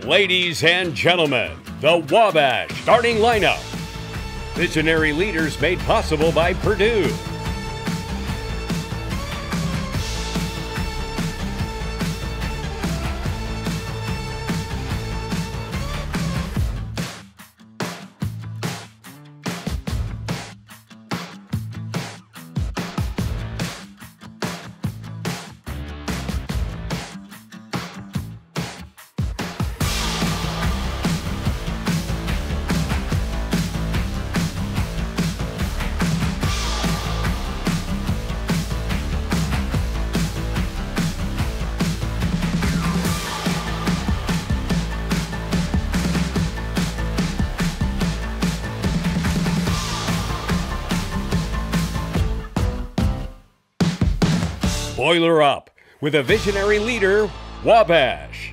Ladies and gentlemen, the Wabash starting lineup. Visionary leaders made possible by Purdue. Boiler up with a visionary leader, Wabash.